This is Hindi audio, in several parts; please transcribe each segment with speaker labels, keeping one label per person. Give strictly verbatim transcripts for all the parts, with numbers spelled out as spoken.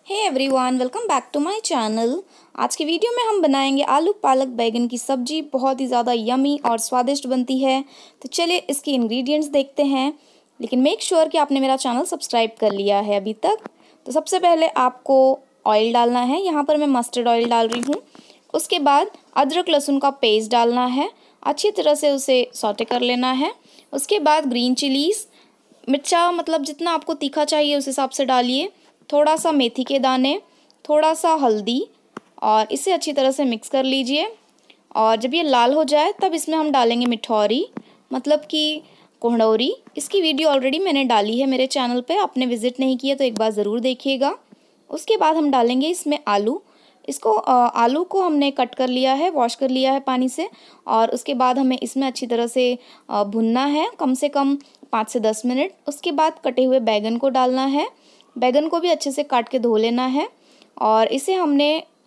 Speaker 1: Hey everyone, welcome back to my channel. आज की वीडियो में हम बनाएंगे आलू पालक बैगन की सब्जी। बहुत ही ज़्यादा यमी और स्वादिष्ट बनती है। तो चलिए इसके इंग्रेडिएंट्स देखते हैं, लेकिन मेक श्योर कि आपने मेरा चैनल सब्सक्राइब कर लिया है अभी तक। तो सबसे पहले आपको ऑयल डालना है। यहाँ पर मैं मस्टर्ड ऑयल डाल रही हूँ। उसके बाद अदरक लहसुन का पेस्ट डालना है, अच्छी तरह से उसे सौटे कर लेना है। उसके बाद ग्रीन चिलीज़, मिर्चा मतलब जितना आपको तीखा चाहिए उस हिसाब से डालिए, थोड़ा सा मेथी के दाने, थोड़ा सा हल्दी, और इसे अच्छी तरह से मिक्स कर लीजिए। और जब ये लाल हो जाए तब इसमें हम डालेंगे मिठौरी, मतलब कि कोहड़ौरी। इसकी वीडियो ऑलरेडी मैंने डाली है मेरे चैनल पे, आपने विज़िट नहीं किया तो एक बार ज़रूर देखिएगा। उसके बाद हम डालेंगे इसमें आलू। इसको आलू को हमने कट कर लिया है, वॉश कर लिया है पानी से, और उसके बाद हमें इसमें अच्छी तरह से भुनना है, कम से कम पाँच से दस मिनट। उसके बाद कटे हुए बैगन को डालना है। बैगन को भी अच्छे से काट के धो लेना है और इसे हमने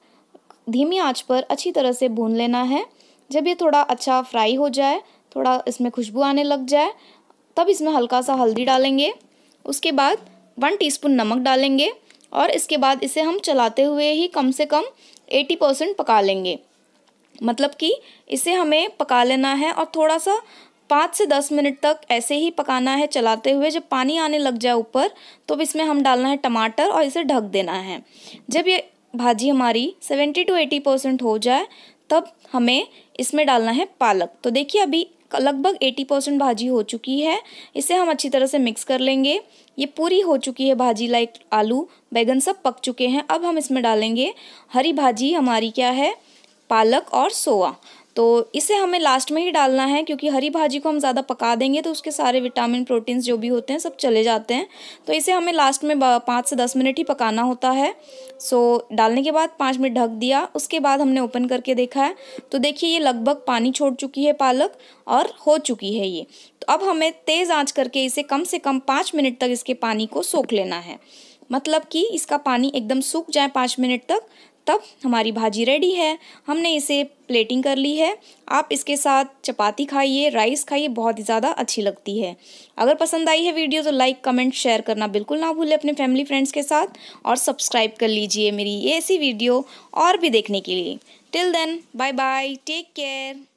Speaker 1: धीमी आंच पर अच्छी तरह से भून लेना है। जब ये थोड़ा अच्छा फ्राई हो जाए, थोड़ा इसमें खुशबू आने लग जाए, तब इसमें हल्का सा हल्दी डालेंगे। उसके बाद वन टीस्पून नमक डालेंगे और इसके बाद इसे हम चलाते हुए ही कम से कम अस्सी परसेंट पका लेंगे। मतलब कि इसे हमें पका लेना है और थोड़ा सा पाँच से दस मिनट तक ऐसे ही पकाना है चलाते हुए। जब पानी आने लग जाए ऊपर तो इसमें हम डालना है टमाटर और इसे ढक देना है। जब ये भाजी हमारी सत्तर टू अस्सी परसेंट हो जाए तब हमें इसमें डालना है पालक। तो देखिए अभी लगभग अस्सी परसेंट भाजी हो चुकी है। इसे हम अच्छी तरह से मिक्स कर लेंगे। ये पूरी हो चुकी है भाजी, लाइक आलू बैगन सब पक चुके हैं। अब हम इसमें डालेंगे हरी भाजी, हमारी क्या है, पालक और सोया। तो इसे हमें लास्ट में ही डालना है, क्योंकि हरी भाजी को हम ज़्यादा पका देंगे तो उसके सारे विटामिन प्रोटीन्स जो भी होते हैं सब चले जाते हैं। तो इसे हमें लास्ट में पाँच से दस मिनट ही पकाना होता है। सो डालने के बाद पाँच मिनट ढक दिया। उसके बाद हमने ओपन करके देखा है तो देखिए ये लगभग पानी छोड़ चुकी है पालक, और हो चुकी है ये। तो अब हमें तेज़ आँच करके इसे कम से कम पाँच मिनट तक इसके पानी को सोख लेना है। मतलब कि इसका पानी एकदम सूख जाए पाँच मिनट तक, तब हमारी भाजी रेडी है। हमने इसे प्लेटिंग कर ली है। आप इसके साथ चपाती खाइए, राइस खाइए, बहुत ही ज़्यादा अच्छी लगती है। अगर पसंद आई है वीडियो तो लाइक कमेंट शेयर करना बिल्कुल ना भूलें अपने फैमिली फ्रेंड्स के साथ, और सब्सक्राइब कर लीजिए मेरी ये ऐसी वीडियो और भी देखने के लिए। Till then, bye bye, take care.